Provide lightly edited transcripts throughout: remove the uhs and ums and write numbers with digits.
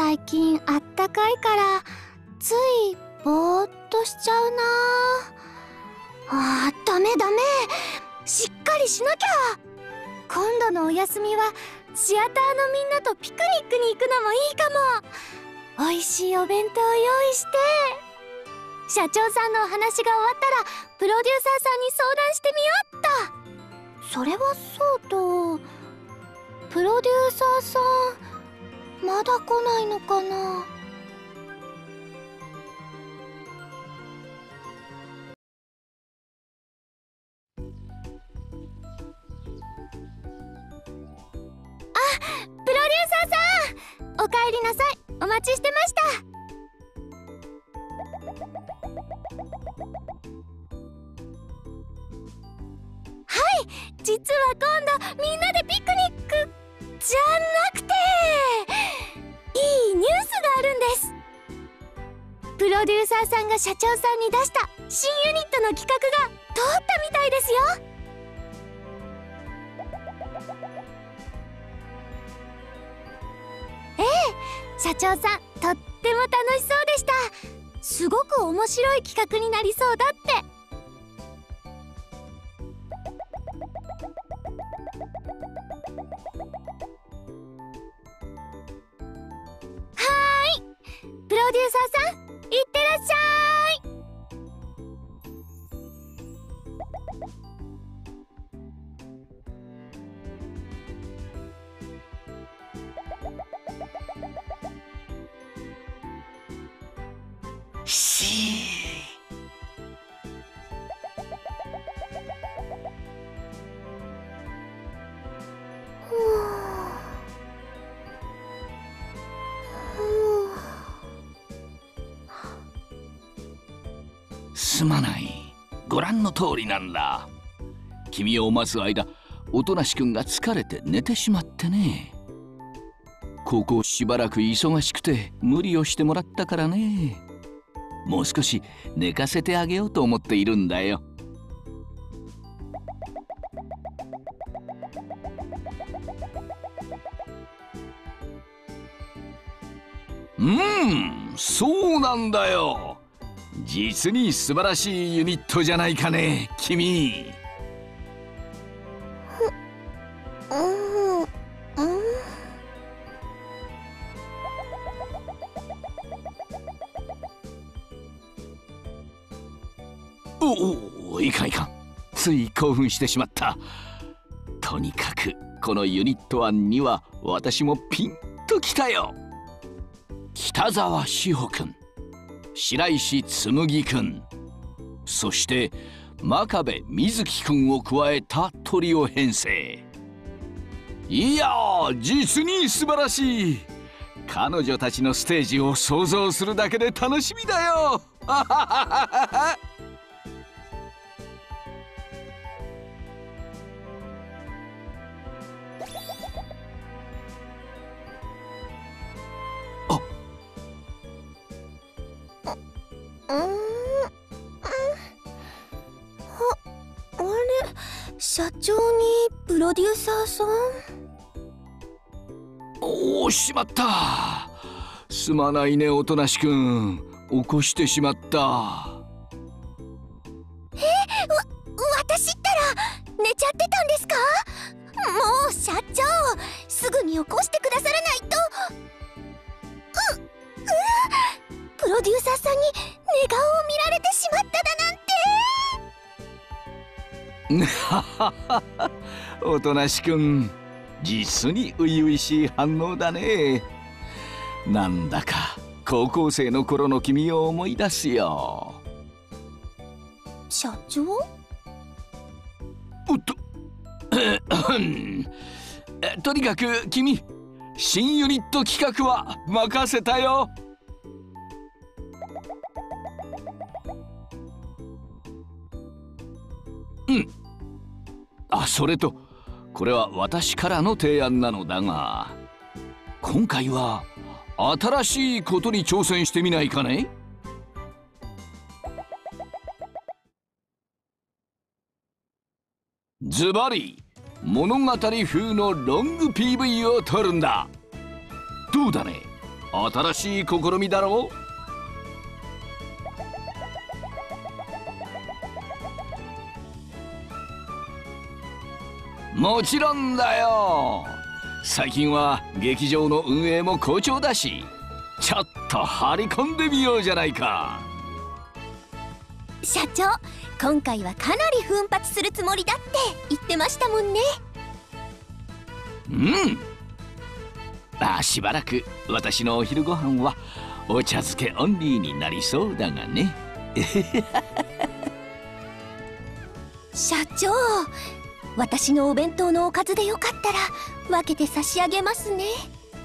最近あったかいからついぼーっとしちゃうなあ。ダメダメ、しっかりしなきゃ。今度のお休みはシアターのみんなとピクニックに行くのもいいかも。おいしいお弁当を用意して、社長さんのお話が終わったらプロデューサーさんに相談してみようっと。それはそうと、プロデューサーさんまだ来ないのかな。プロデューサーさん、おかえりなさい。お待ちしてました。はい、実は今度みんなでピクニックじゃなくて、いいニュースがあるんです。プロデューサーさんが社長さんに出した新ユニットの企画が通ったみたいですよ。社長さん、とっても楽しそうでした。すごく面白い企画になりそうだって。はーい、プロデューサーさん、いってらっしゃい。 すまない。ご覧の通りなんだ。君を待つ間、おとなしくんが疲れて寝てしまってね。ここしばらく忙しくて無理をしてもらったからね。もう少し寝かせてあげようと思っているんだよ。そうなんだよ。実に素晴らしいユニットじゃないかね、君。いかんいかん、つい興奮してしまった。とにかくこのユニット案には私もピンときたよ。北沢志保くん、白石紬くん、そして真壁瑞希くんを加えたトリオ編成。いやー、実に素晴らしい。彼女たちのステージを想像するだけで楽しみだよ。 社長にプロデューサーさん。 しまった。すまないね、おとなしくん。起こしてしまった。 私ったら寝ちゃってたんですか？もう社長、すぐに起こしてくださらないと。プロデューサーさんに寝顔を見られてしまっただなんて。 おとなしくん、実に初々しい反応だね。なんだか高校生の頃の君を思い出すよ。 社長？ とにかく君、新ユニット企画は任せたよ。それとこれは私からの提案なのだが、今回は新しいことに挑戦してみないかね。ズバリ物語風のロング PV を撮るんだ。どうだね。 新しい試みだろう。もちろんだよ。最近は劇場の運営も好調だし、ちょっと張り込んでみようじゃないか。 社長、今回はかなり奮発するつもりだって言ってましたもんね。 うん。しばらく私のお昼ご飯はお茶漬けオンリーになりそうだがね。 社長、私のお弁当のおかずでよかったら分けて差し上げますね。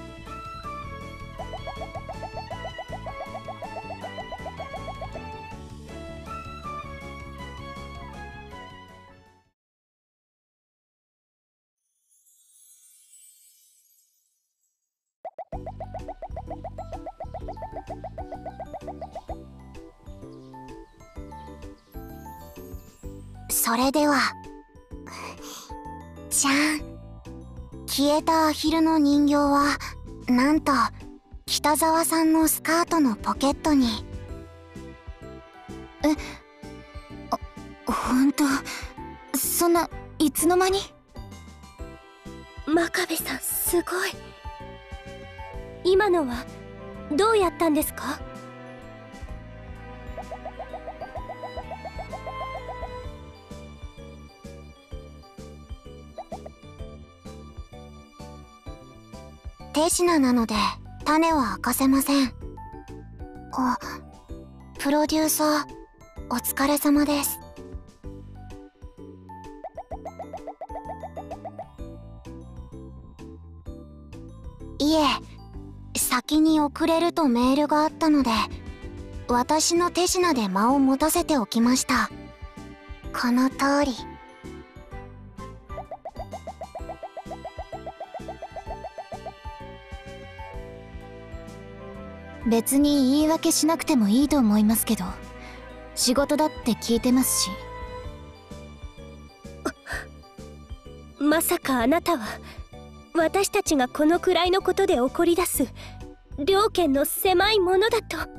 それではじゃん。消えたアヒルの人形はなんと北沢さんのスカートのポケットに。ほんと、そんないつの間に。真壁さん、すごい。今のはどうやったんですか？手品なので種は明かせません。プロデューサー、お疲れ様です。いえ、先に送れるとメールがあったので私の手品で間を持たせておきました。この通り。別に言い訳しなくてもいいと思いますけど、仕事だって聞いてますし。まさかあなたは私たちがこのくらいのことで怒り出す両家の狭いものだと。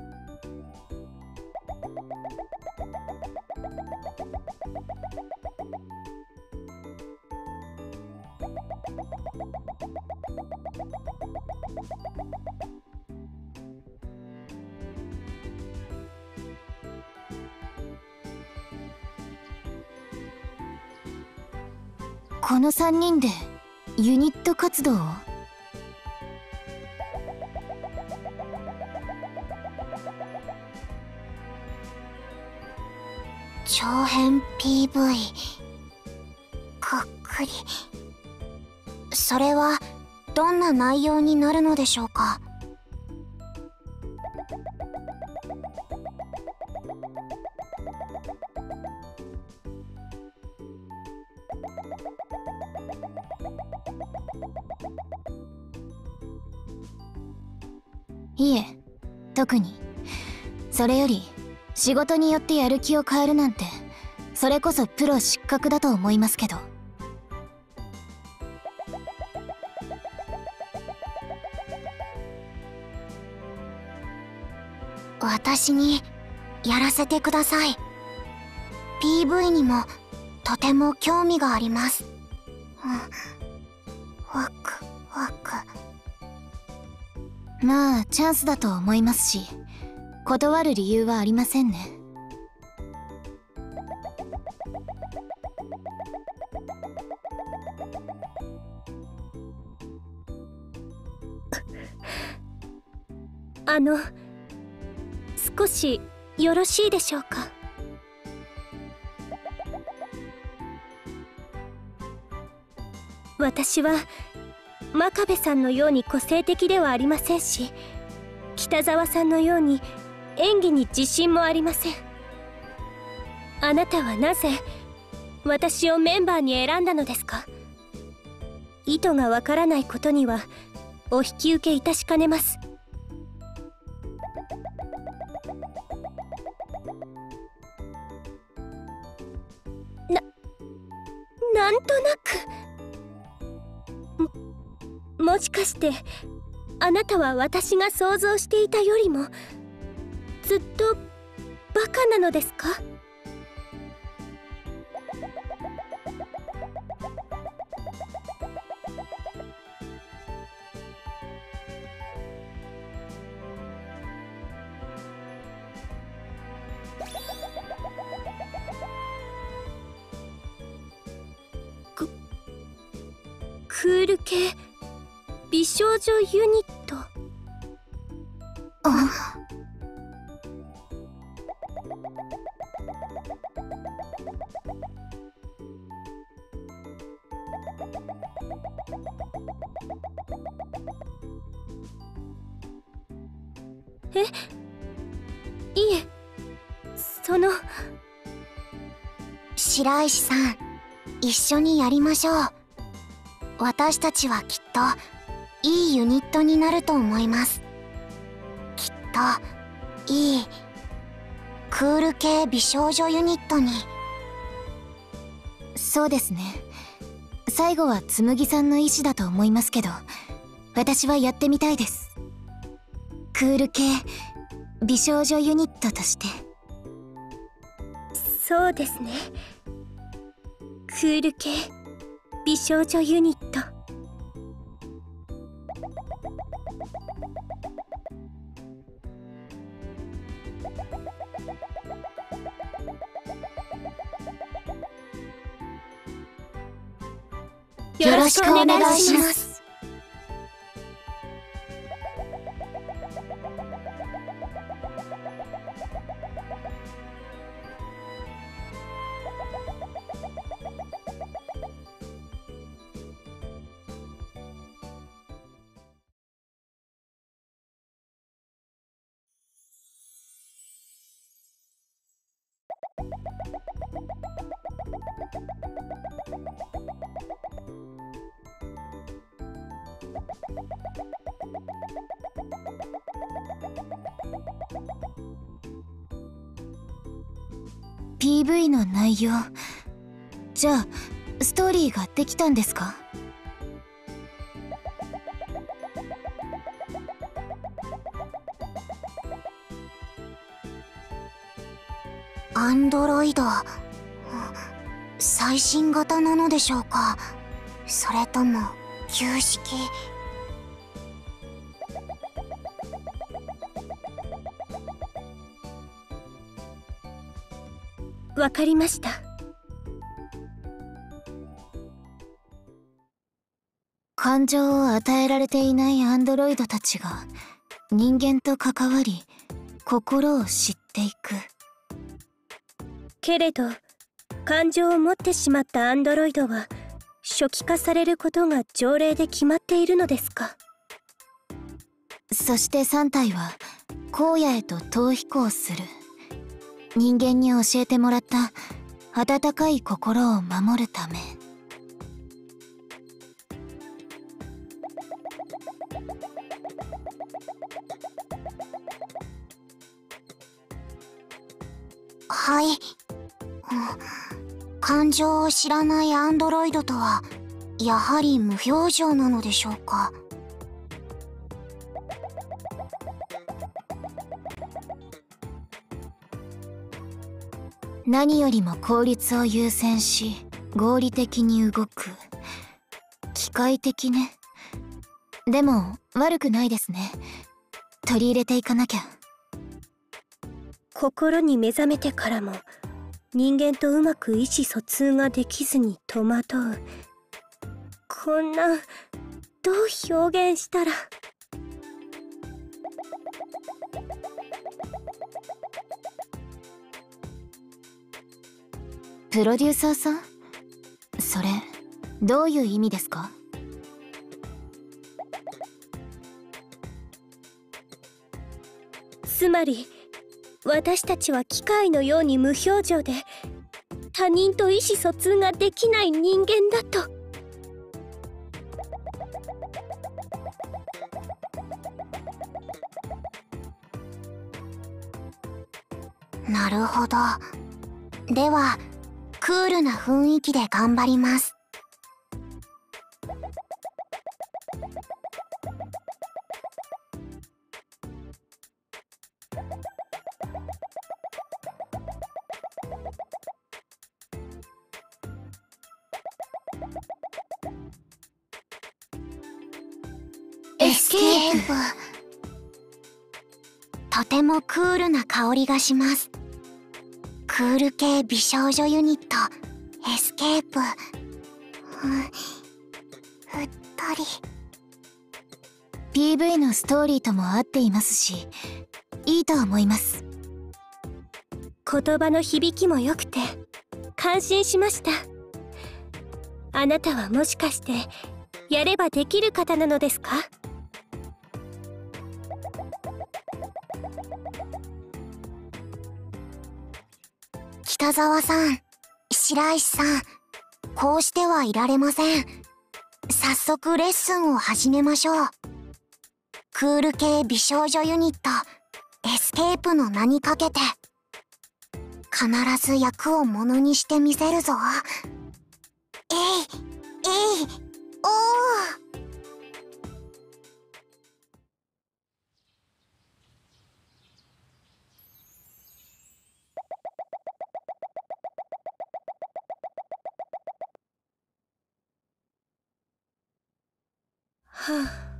この3人でユニット活動を？長編 PV かっくり。それはどんな内容になるのでしょうか？いえ、特に。それより仕事によってやる気を変えるなんて、それこそプロ失格だと思いますけど。私にやらせてください。 PV にもとても興味があります。ワクワク。まあチャンスだと思いますし、断る理由はありませんね。少しよろしいでしょうか？私は真壁さんのように個性的ではありませんし、北沢さんのように演技に自信もありません。あなたはなぜ私をメンバーに選んだのですか？意図がわからないことにはお引き受けいたしかねます。なんとなく。もしかしてあなたは私が想像していたよりもずっとバカなのですか？クール系美少女ユニット。いえ、 白石さん、一緒にやりましょう。私たちはきっといいユニットになると思います。きっといいクール系美少女ユニットに。 そうですね。最後は紬さんの意思だと思いますけど、私はやってみたいです。クール系美少女ユニットとして。 そうですね。クール系美少女ユニット。 よろしくお願いします。 PV の内容、じゃあストーリーができたんですか？ アンドロイド、最新型なのでしょうか、それとも旧式。 わかりました。 感情を与えられていないアンドロイドたちが人間と関わり心を知っていく。 けれど感情を持ってしまったアンドロイドは初期化されることが条例で決まっているのですか？ そして3体は荒野へと逃避行する。人間に教えてもらった温かい心を守るため。 はい、感情を知らないアンドロイドとはやはり無表情なのでしょうか。 何よりも効率を優先し合理的に動く。機械的ね。でも悪くないですね。取り入れていかなきゃ。 心に目覚めてからも人間とうまく意思疎通ができずに戸惑う。こんな、どう表現したら。 プロデューサーさん、それどういう意味ですか？ つまり私たちは機械のように無表情で他人と意思疎通ができない人間だと。 なるほど。ではクールな雰囲気で頑張ります。 スケープ。とてもクールな香りがします。クール系美少女ユニットエスケープ。うっとり。 PV のストーリーとも合っていますし、いいと思います。 言葉の響きも良くて感心しました。あなたはもしかしてやればできる方なのですか？ 北沢さん、白石さん、こうしてはいられません。早速レッスンを始めましょう。クール系美少女ユニットエスケープの名にかけて必ず役をものにしてみせるぞ。えいえいおー。 はあ、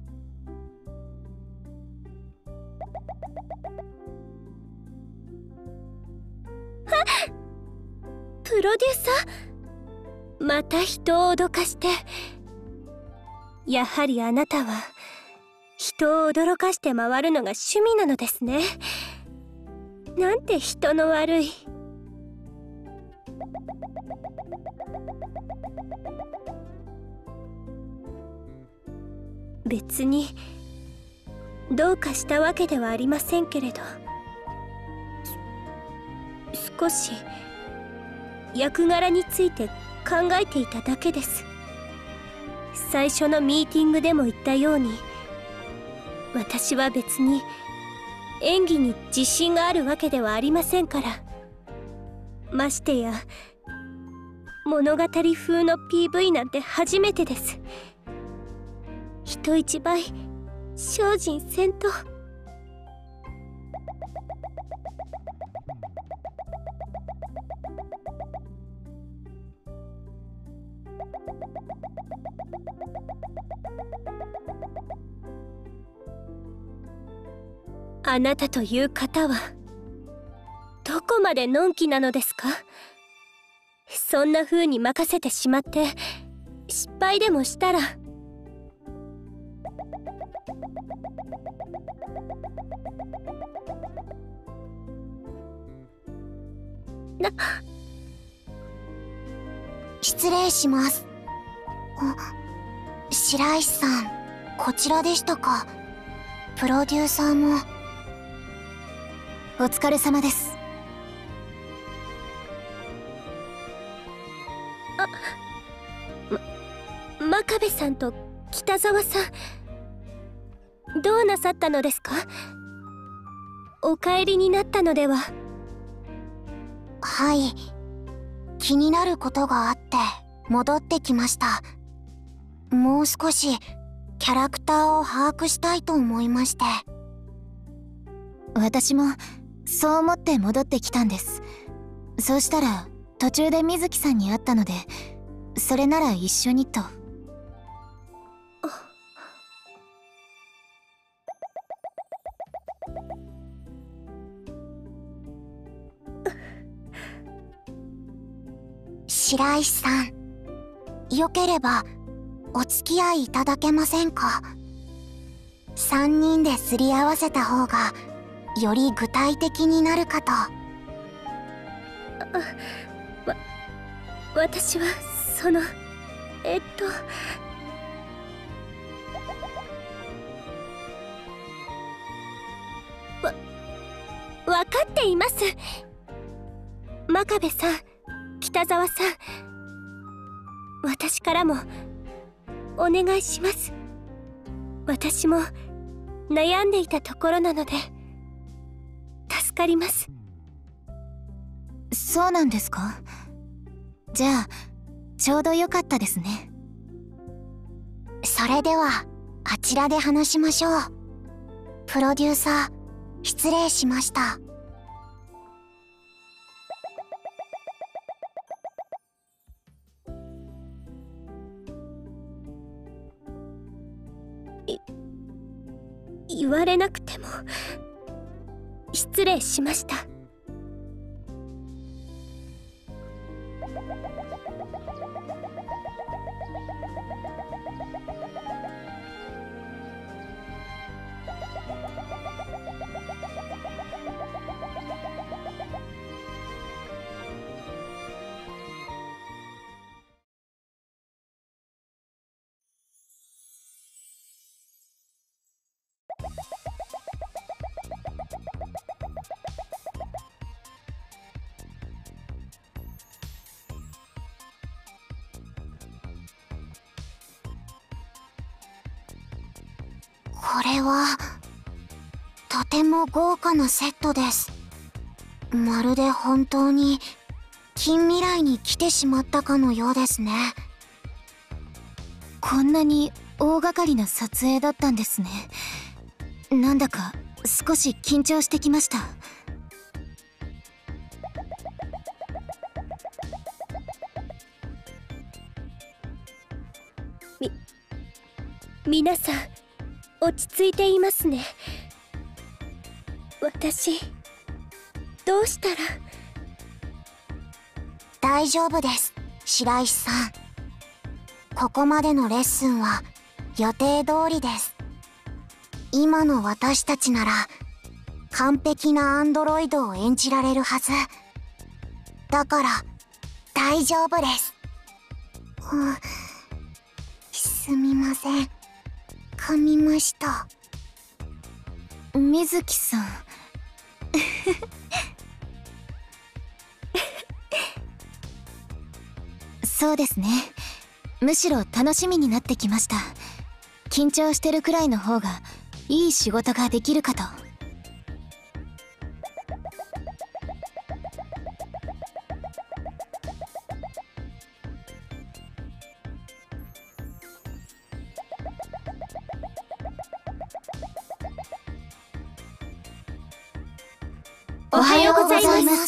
プロデューサー、また人を脅かして。やはりあなたは人を驚かして回るのが趣味なのですね。なんて人の悪い。別にどうかしたわけではありませんけれど、少し役柄について考えていただけです。最初のミーティングでも言ったように、私は別に演技に自信があるわけではありませんから。ましてや物語風の PV なんて初めてです。人一倍精進せんと。あなたという方はどこまでのんきなのですか？そんな風に任せてしまって失敗でもしたら。 失礼します。白石さん、こちらでしたか。プロデューサーも。 お疲れ様です。 真壁さんと北沢さん、どうなさったのですか？お帰りになったのでは？ はい、気になることがあって戻ってきました。もう少しキャラクターを把握したいと思いまして。 私もそう思って戻ってきたんです。そうしたら途中で水木さんに会ったので、それなら一緒にと。 白石さん、よければお付き合いいただけませんか。3人ですり合わせた方がより具体的になるかと。 私は分かっています。真壁さん、北沢さん、私からもお願いします。私も悩んでいたところなので助かります。 そうなんですか。じゃあちょうどよかったですね。 それではあちらで話しましょう。プロデューサー、失礼しました。 言われなくても失礼しました。 これはとても豪華なセットです。まるで本当に近未来に来てしまったかのようですね。 こんなに大掛かりな撮影だったんですね。なんだか少し緊張してきました。 皆さん落ち着いていますね。私どうしたら。 大丈夫です、白石さん。ここまでのレッスンは予定通りです。今の私たちなら完璧なアンドロイドを演じられるはず。だから大丈夫です。すみません、噛みました。 水木さんそうですね。むしろ楽しみになってきました。緊張してるくらいの方がいい仕事ができるかと。 おはようございます。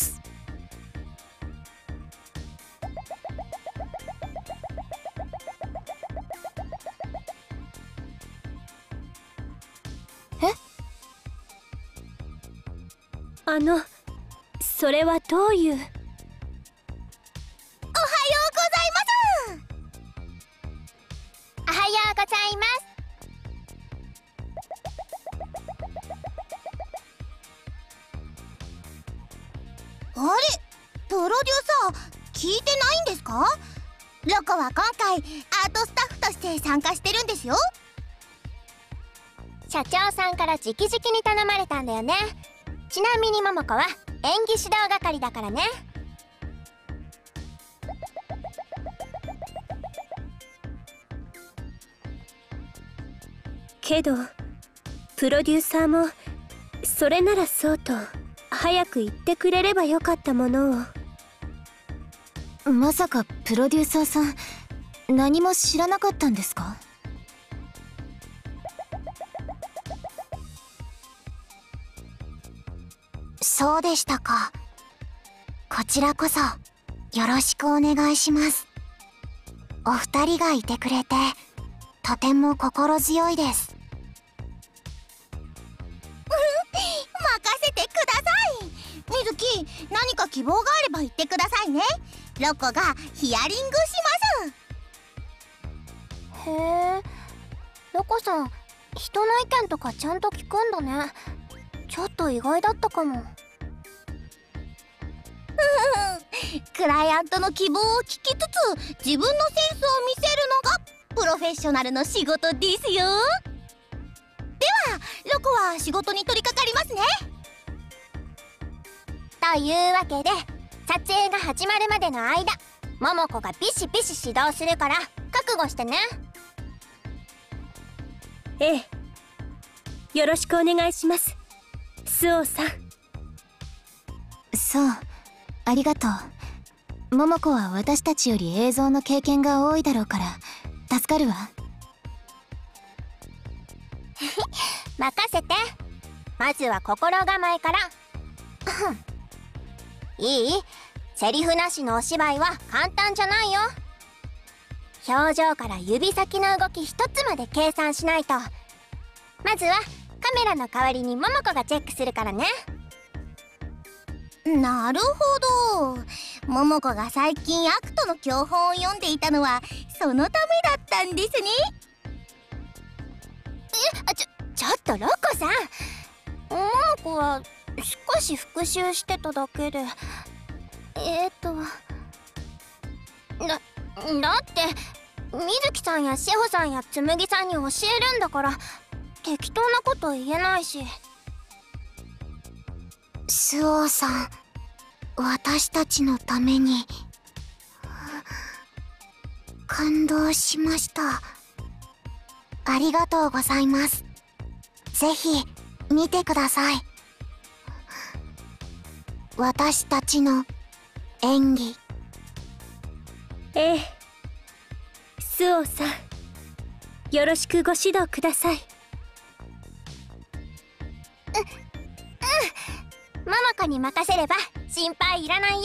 それはどういう。おはようございます。おはようございます。あれ、プロデューサー聞いてないんですか？ロコは今回アートスタッフとして参加してるんですよ。 社長さんから直々に頼まれたんだよね。ちなみに桃子は演技指導係だからね。けどプロデューサーもそれならそうと早く言ってくれればよかったものを。 まさかプロデューサーさん何も知らなかったんですか？ そうでしたか。こちらこそよろしくお願いします。お二人がいてくれてとても心強いです。任せてください。水木、何か希望があれば言ってくださいね。ロコがヒアリングします。 へえ、ロコさん人の意見とかちゃんと聞くんだね。ちょっと意外だったかも。 クライアントの希望を聞きつつ自分のセンスを見せるのがプロフェッショナルの仕事ですよ。ではロコは仕事に取り掛かりますね。 というわけで撮影が始まるまでの間、桃子がビシビシ指導するから覚悟してね。ええ、よろしくお願いします、スオさん。 そう、ありがとう。桃子は私たちより映像の経験が多いだろうから助かるわ。 任せて。まずは心構えから。いい？セリフなしのお芝居は簡単じゃないよ。表情から指先の動き一つまで計算しないと。まずはカメラの代わりに桃子がチェックするからね。 なるほど。桃子が最近アクトの教本を読んでいたのはそのためだったんですね。 ちょっとロコさん、桃子は少し復習してただけで。だって水木さんや志保さんや紬さんに教えるんだから適当なこと言えないし。 スオさん、私たちのために感動しました。ありがとうございます。ぜひ見てください。私たちの演技。 ええ、スオさん、よろしくご指導ください。桃子に任せれば心配いらないよ。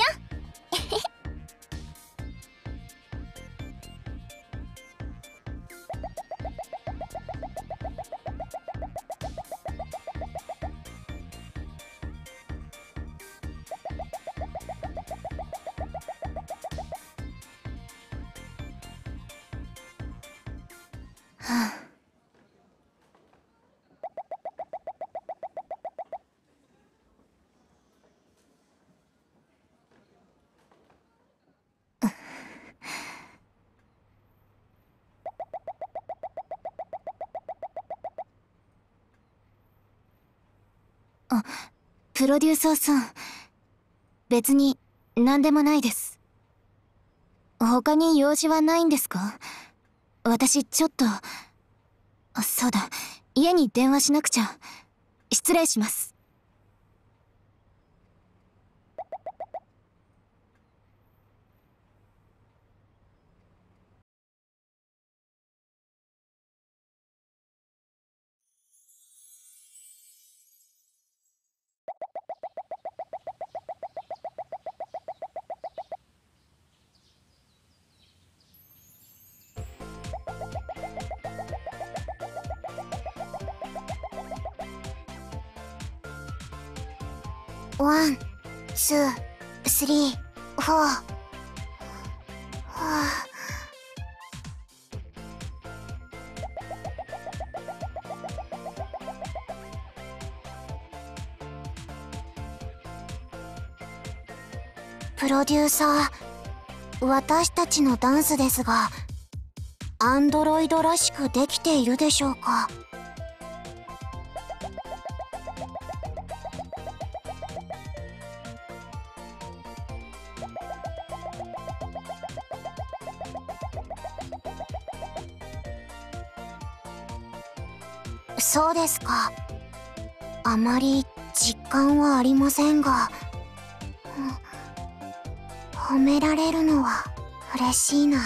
プロデューサーさん、別に何でもないです。他に用事はないんですか？私ちょっと、そうだ、家に電話しなくちゃ。失礼します。 ワン、ツー、スリー、フォー。はあ、プロデューサー、私たちのダンスですが、アンドロイドらしくできているでしょうか？そうですか。あまり実感はありませんが、褒められるのは嬉しいな。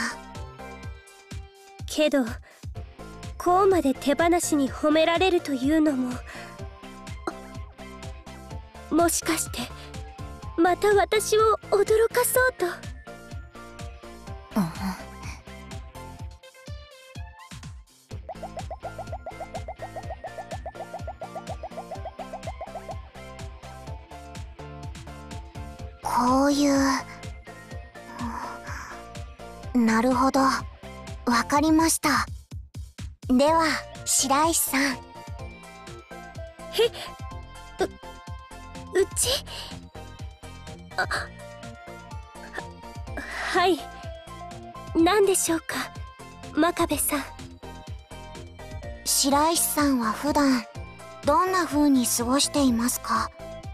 けどこうまで手放しに褒められるというのも、もしかしてまた私を驚かそうと。 こういう、なるほど、わかりました。では白石さん。 うち、はい、何でしょうか、真壁さん。 白石さんは普段どんな風に過ごしていますか？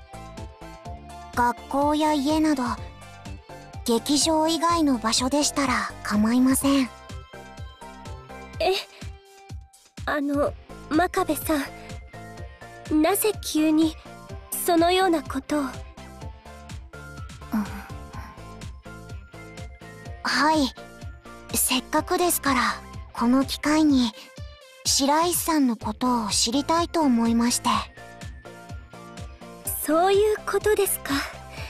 学校や家など劇場以外の場所でしたら構いません。 真壁さん、なぜ急にそのようなことを。 はい、せっかくですからこの機会に白石さんのことを知りたいと思いまして。 そういうことですか。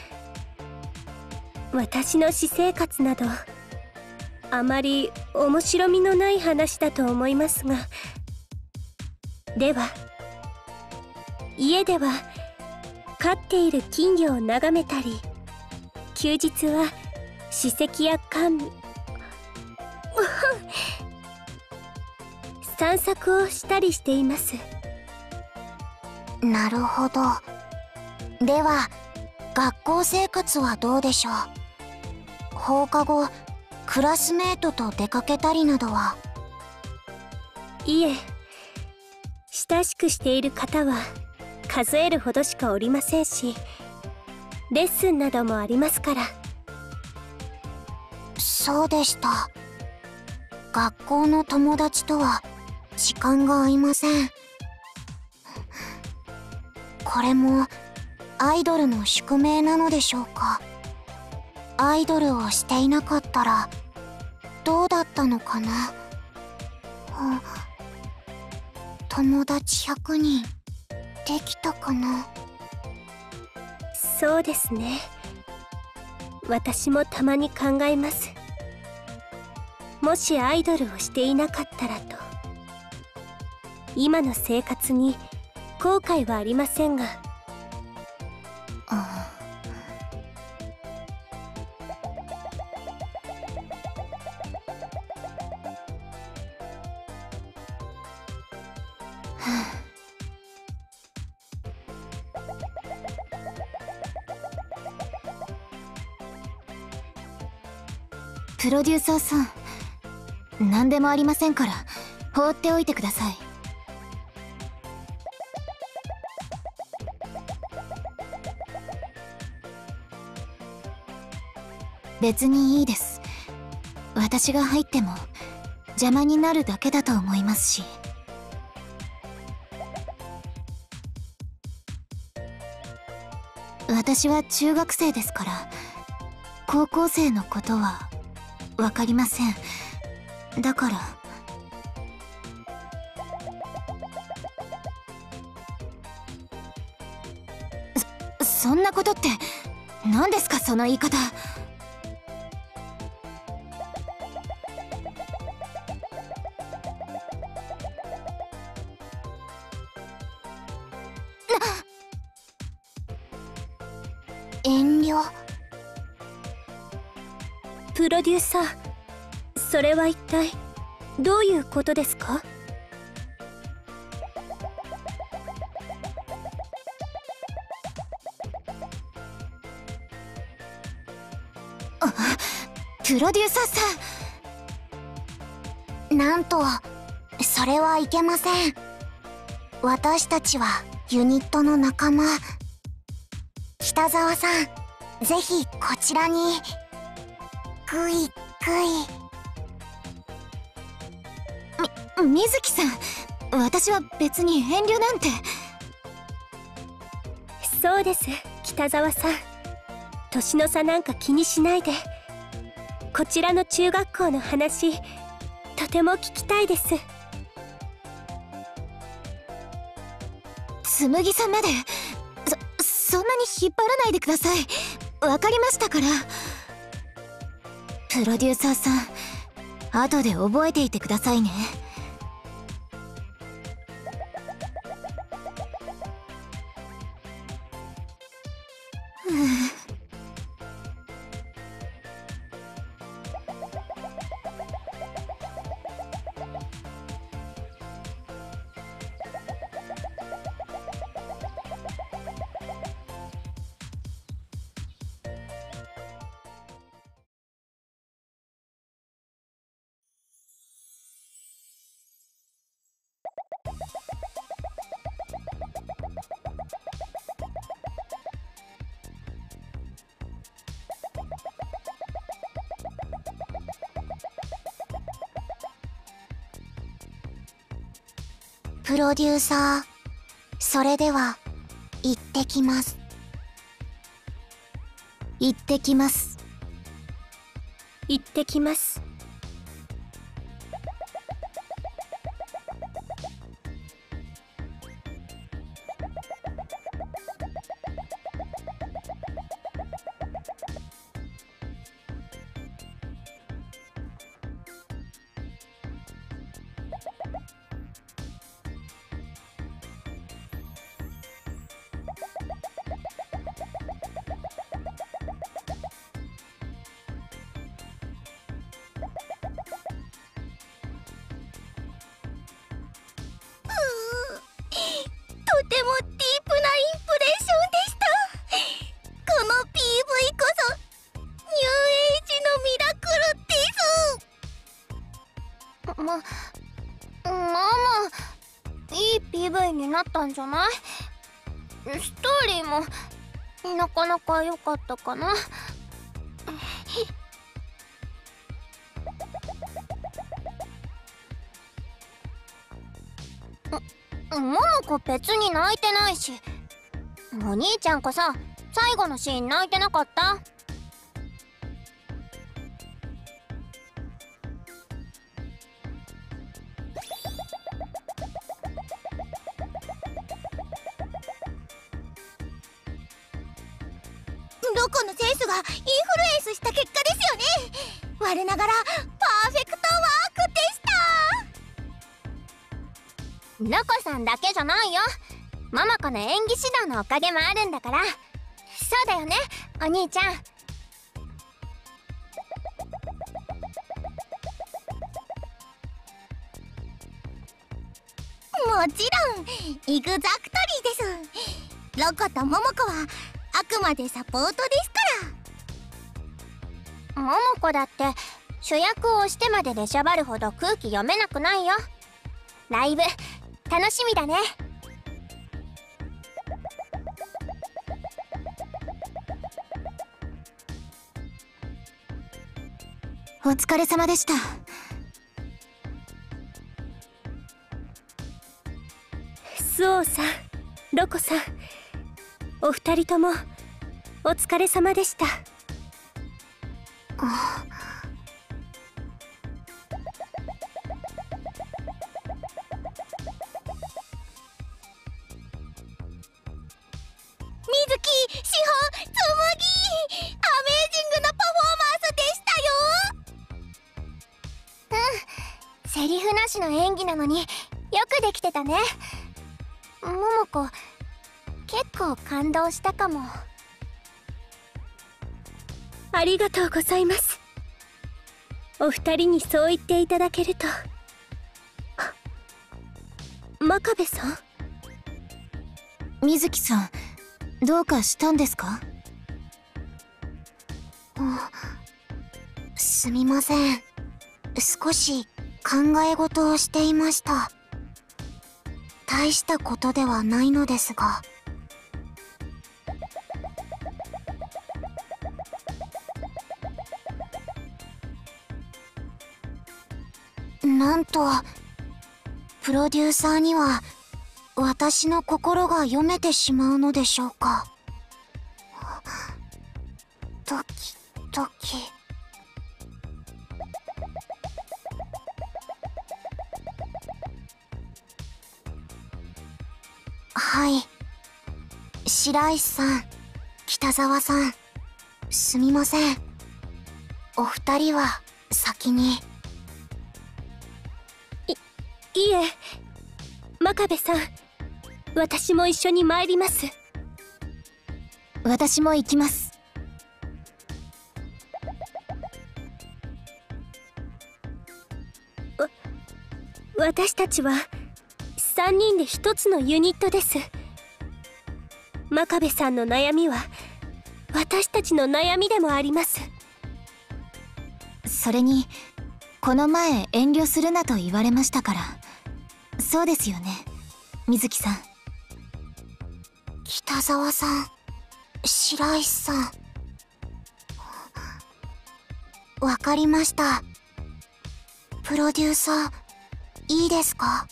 私の私生活などあまり面白みのない話だと思いますが、では家では飼っている金魚を眺めたり、休日は史跡や甘味散策をしたりしています。 なるほど。では学校生活はどうでしょう。放課後クラスメートと出かけたりなどは。 いえ、親しくしている方は数えるほどしかおりませんし、レッスンなどもありますから。 そうでした。学校の友達とは時間が合いません。これもアイドルの宿命なのでしょうか。アイドルをしていなかったらどうだったのかな。友達100人できたかな。 そうですね。私もたまに考えます。もしアイドルをしていなかったらと。今の生活に後悔はありませんが。 プロデューサーさん、何でもありませんから放っておいてください。別にいいです。私が入っても邪魔になるだけだと思いますし。私は中学生ですから、高校生のことは分かりません。だからそんなことって何ですか、その言い方。 遠慮。 プロデューサー、それは一体どういうことですか？ プロデューサーさん。なんと、それはいけません。私たちはユニットの仲間。北沢さん、ぜひこちらに。ぐいぐい。 水木さん、私は別に遠慮なんて。 そうです、北沢さん。年の差なんか気にしないで。こちらの中学校の話、とても聞きたいです。 紬さんまでそんなに引っ張らないでください。わかりましたから。プロデューサーさん、後で覚えていてくださいね。 プロデューサー、それでは行ってきます。 行ってきます。 行ってきます。 いい PV になったんじゃない？ストーリーもなかなか良かったかな。桃子別に泣いてないし、お兄ちゃんこそ最後のシーン泣いてなかった？ ロコのセンスがインフルエンスした結果ですよね。我ながらパーフェクトワークでした。 ロコさんだけじゃないよ。ママ子の演技指導のおかげもあるんだから。そうだよね、お兄ちゃん。 もちろんイグザクトリーです。ロコとモモコはあくまでサポートですから。モモコだって主役を押してまで出しゃばるほど空気読めなくないよ。ライブ楽しみだね。 お疲れ様でした。 スオーさん、ロコさん、お二人ともお疲れ様でした。 水木、志保、つむぎ、アメージングなパフォーマンスでしたよ。 セリフなしの演技なのによくできてたね。モモコ結構感動したかも。 ありがとうございます。お二人にそう言っていただけると。真壁さん？ 水木さん、どうかしたんですか？ すみません。少し考え事をしていました。大したことではないのですが。なんとプロデューサーには私の心が読めてしまうのでしょうか。ドキドキ。はい、白石さん、北沢さん、すみません。お二人は先に。 いえ、真壁さん、私も一緒に参ります。 私も行きます。 私たちは3人で一つのユニットです。真壁さんの悩みは私たちの悩みでもあります。 それにこの前遠慮するなと言われましたから。そうですよね、水木さん。 北沢さん、白石さん、わかりました。プロデューサーいいですか？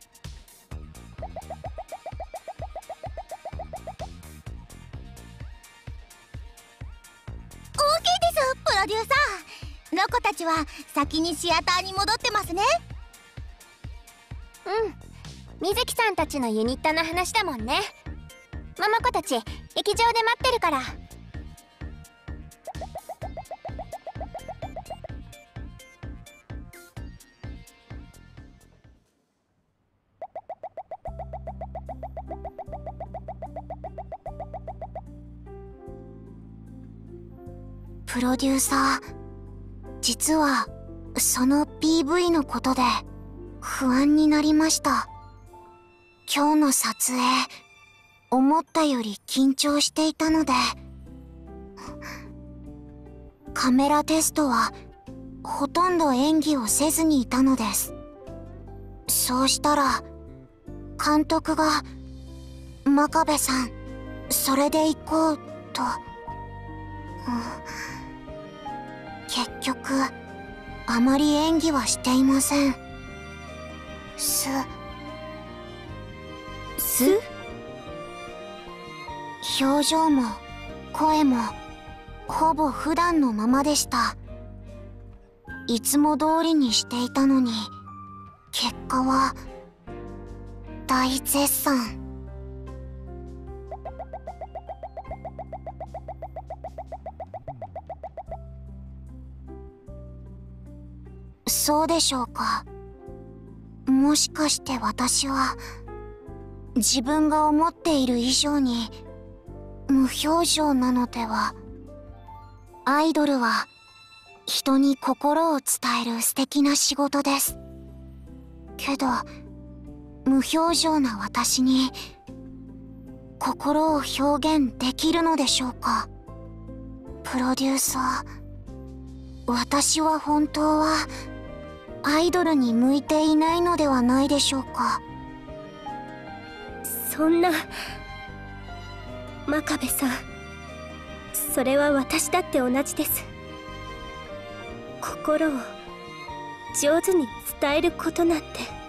プロデューサー、ロコたちは先にシアターに戻ってますね。 水木さんたちのユニットの話だもんね。ママ子たち劇場で待ってるから。 プロデューサー、実はその PV のことで不安になりました。今日の撮影、思ったより緊張していたので、カメラテストはほとんど演技をせずにいたのです。 そうしたら監督が真壁さんそれで行こうと、結局あまり演技はしていません。表情も声もほぼ普段のままでした。いつも通りにしていたのに結果は大絶賛。そうでしょうか。もしかして私は自分が思っている以上に無表情なのでは。アイドルは人に心を伝える素敵な仕事です。けど無表情な私に心を表現できるのでしょうか。プロデューサー、私は本当はアイドルに向いていないのではないでしょうか。 そんな。真壁さん、それは私だって同じです。心を上手に伝えることなんて。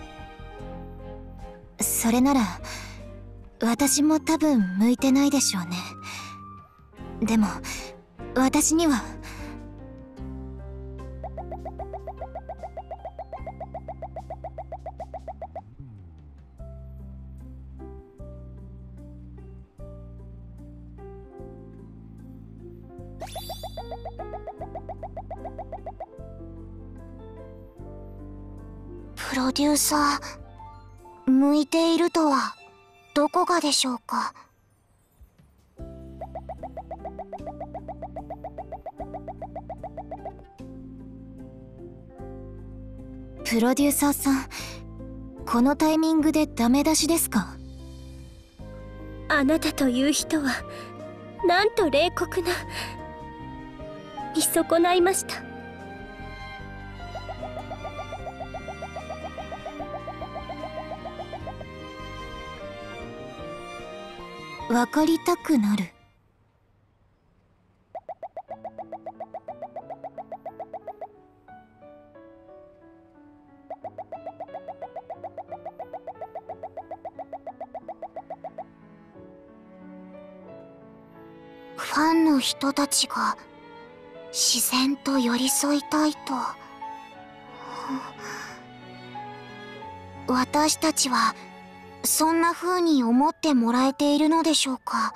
それなら私も多分向いてないでしょうね。でも私にはプロデューサー、向いているとはどこがでしょうか。 プロデューサーさん、このタイミングでダメ出しですか？ あなたという人はなんと冷酷な。見損ないました。 分かりたくなる。 ファンの人たちが自然と寄り添いたいと。私たちはそんな風に思ってもらえているのでしょうか。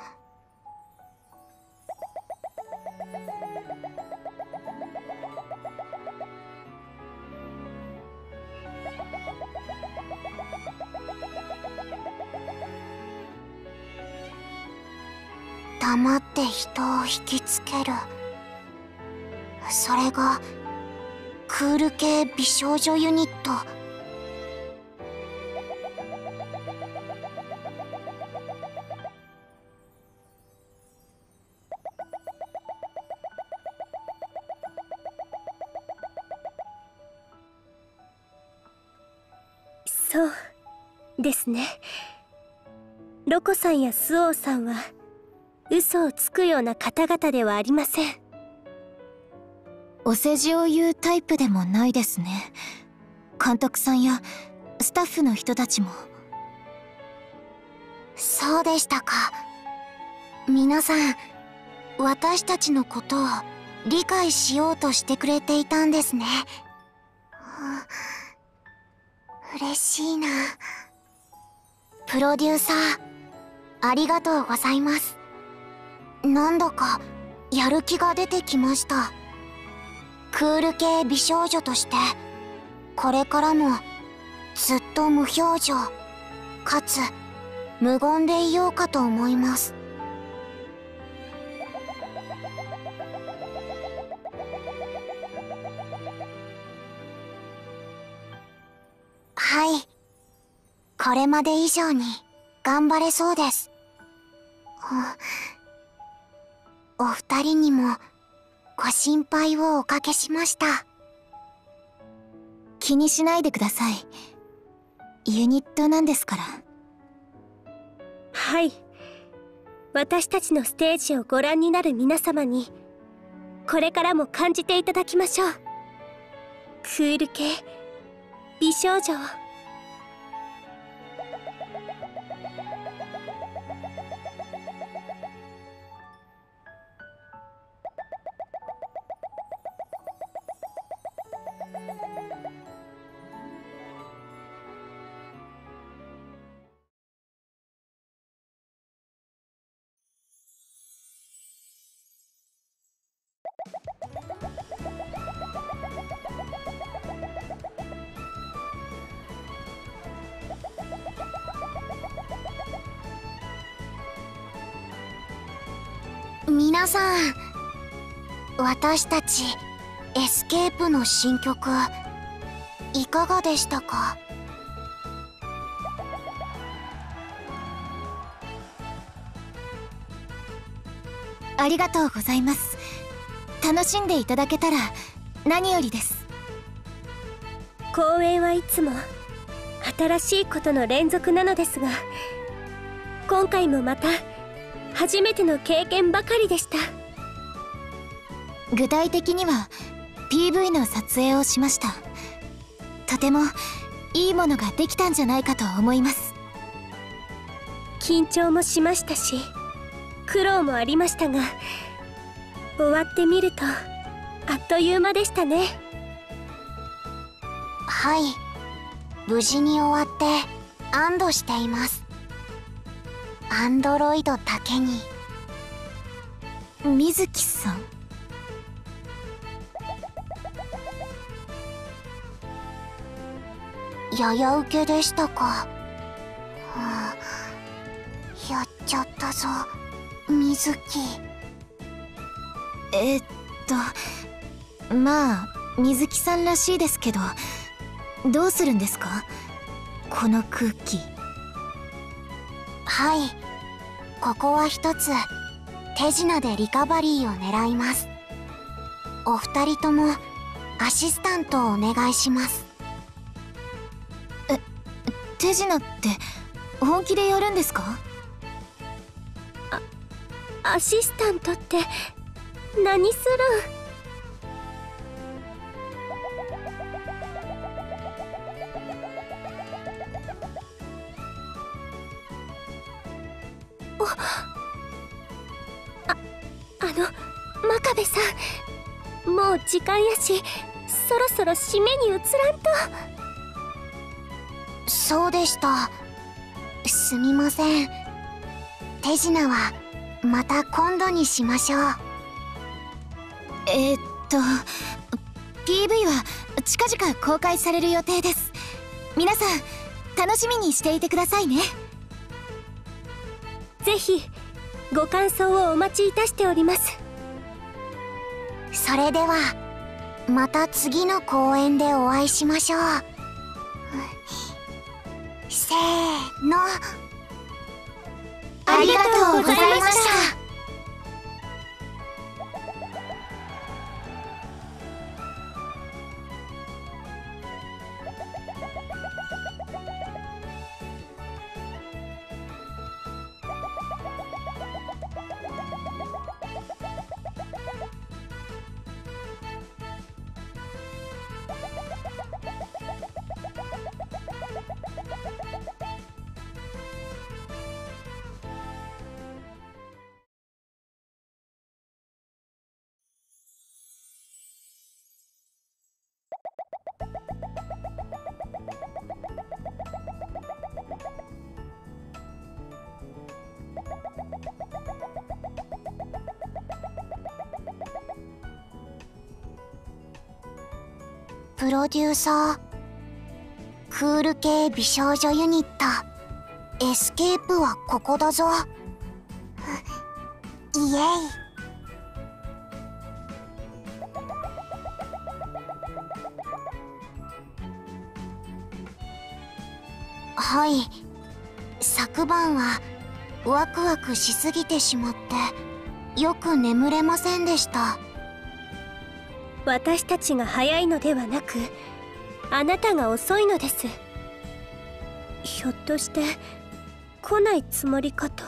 黙って人を引きつける、それがクール系美少女ユニット。 そうですね。ロコさんやスオーさんは嘘をつくような方々ではありません。 お世辞を言うタイプでもないですね。監督さんやスタッフの人たちも。 そうでしたか。皆さん、私たちのことを理解しようとしてくれていたんですね。嬉しいな。プロデューサー、ありがとうございます。なんだかやる気が出てきました。クール系美少女としてこれからもずっと無表情かつ無言でいようかと思います。はい、これまで以上に頑張れそうです。お二人にもご心配をおかけしました。 気にしないでください。 ユニットなんですから。 はい、私たちのステージをご覧になる皆様にこれからも感じていただきましょう。クール系美少女を。 皆さん、私たちエスケープの新曲いかがでしたか？ ありがとうございます。楽しんでいただけたら何よりです。 公演はいつも新しいことの連続なのですが、今回もまた初めての経験ばかりでした。 具体的には PV の撮影をしました。とてもいいものができたんじゃないかと思います。 緊張もしましたし苦労もありましたが、終わってみるとあっという間でしたね。 はい、無事に終わって安堵しています。アンドロイドだけに。 水木さん、 やや受けでしたか。やっちゃったぞ、水木。 まあ水木さんらしいですけど、どうするんですかこの空気。 はい、ここは一つ手品でリカバリーを狙います。お二人ともアシスタントをお願いします。 手品って本気でやるんですか？ アシスタントって何するん？真壁さん、もう時間やしそろそろ締めに移らんと。 そうでした、すみません。手品はまた今度にしましょう。 PV は近々公開される予定です。皆さん楽しみにしていてくださいね。 ぜひご感想をお待ちいたしております。 それではまた次の公演でお会いしましょう。せーの、 ありがとうございました。 プロデューサー、クール系美少女ユニットエスケープはここだぞ。イエイ。はい、昨晩はワクワクしすぎてしまってよく眠れませんでした。 私たちが早いのではなく、あなたが遅いのです。 ひょっとして来ないつもりかと。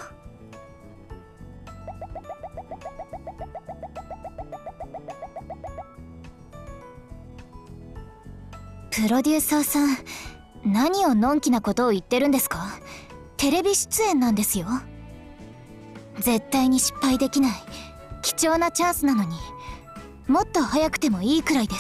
プロデューサーさん、何をのんきなことを言ってるんですか？テレビ出演なんですよ。絶対に失敗できない貴重なチャンスなのに、もっと早くてもいいくらいです。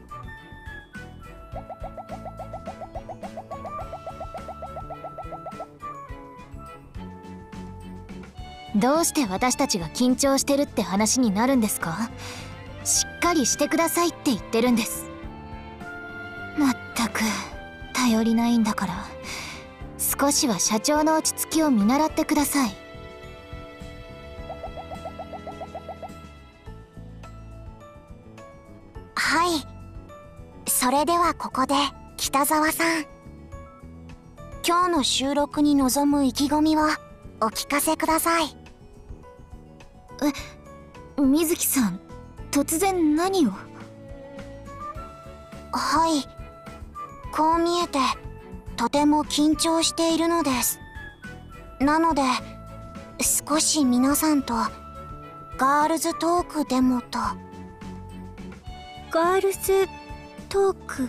どうして私たちが緊張してるって話になるんですか？しっかりしてくださいって言ってるんです。まったく頼りないんだから、少しは社長の落ち着きを見習ってください。 はい、それではここで北沢さん、今日の収録に臨む意気込みをお聞かせください。 水木さん、突然何を？ はい、こう見えてとても緊張しているのです。なので少し皆さんとガールズトークでもと。 ガールズトーク。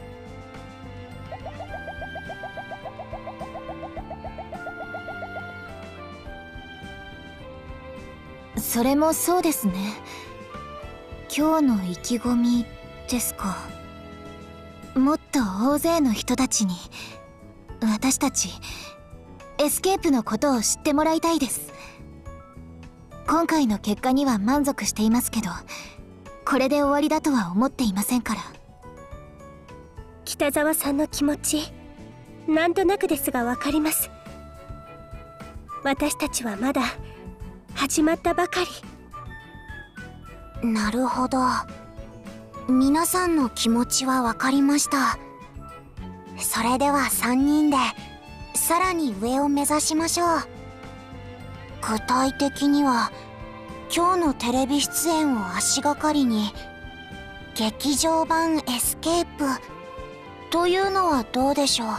それもそうですね。今日の意気込みですか。もっと大勢の人たちに私たちエスケープのことを知ってもらいたいです。今回の結果には満足していますけど、これで終わりだとは思っていませんから。 北沢さんの気持ち、なんとなくですがわかります。私たちはまだ始まったばかり。 なるほど、皆さんの気持ちは分かりました。それでは3人でさらに上を目指しましょう。具体的には今日のテレビ出演を足がかりに劇場版エスケープというのはどうでしょう。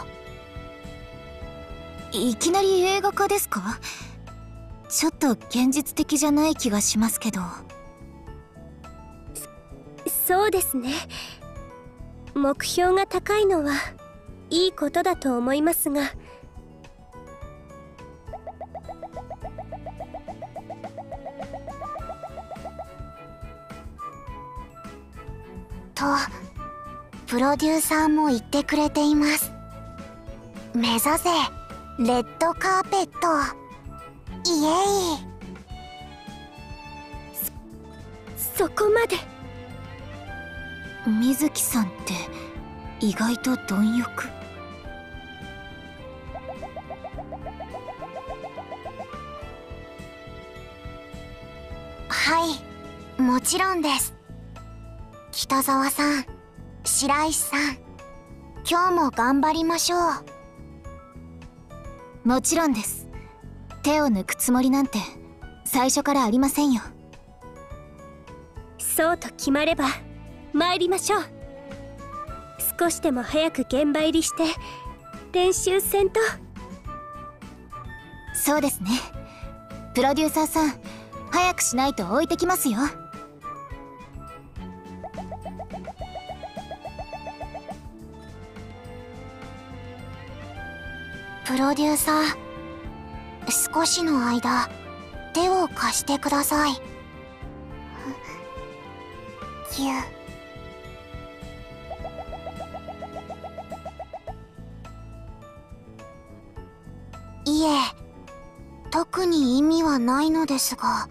いきなり映画化ですか？ちょっと現実的じゃない気がしますけど。 そうですね。目標が高いのはいいことだと思いますが、 とプロデューサーも言ってくれています。目指せレッドカーペット、イエイ。 そこまで。 水木さんって意外と貪欲。 はい、もちろんです。北沢さん、白石さん、今日も頑張りましょう。 もちろんです。手を抜くつもりなんて最初からありませんよ。 そうと決まれば参りましょう。少しでも早く現場入りして練習せんと。 そうですね。プロデューサーさん、早くしないと置いてきますよ。 プロデューサー、少しの間手を貸してください。ぎゅ。いえ、特に意味はないのですが、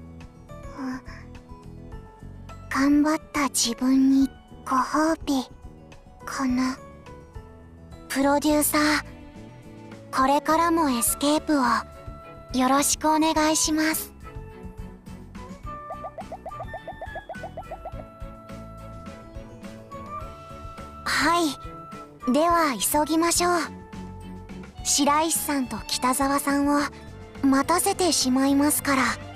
頑張った自分にご褒美かな。プロデューサー、これからもエスケープをよろしくお願いします。はい、では急ぎましょう。白石さんと北沢さんを待たせてしまいますから。